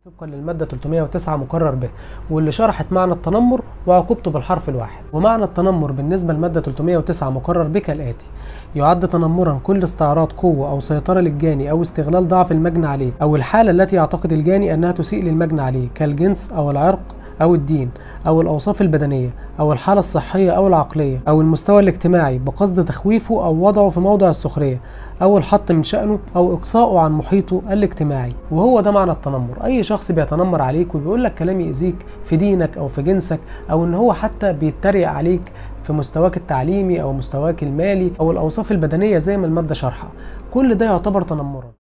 طبقا للمادة 309 مقرر به، واللي شرحت معنى التنمر وعقوبته بالحرف الواحد. ومعنى التنمر بالنسبة للمادة 309 مقرر به كالآتي: يعد تنمرا كل استعراض قوة أو سيطرة للجاني أو استغلال ضعف المجني عليه أو الحالة التي يعتقد الجاني أنها تسيء للمجني عليه، كالجنس أو العرق أو الدين أو الأوصاف البدنية أو الحالة الصحية أو العقلية أو المستوى الاجتماعي، بقصد تخويفه أو وضعه في موضع السخرية أو الحط من شأنه أو إقصاؤه عن محيطه الاجتماعي. وهو ده معنى التنمر. أي شخص بيتنمر عليك وبيقول لك كلام يأذيك في دينك أو في جنسك، أو إن هو حتى بيتريق عليك في مستواك التعليمي أو مستواك المالي أو الأوصاف البدنية زي ما المادة شرحها، كل ده يعتبر تنمرا.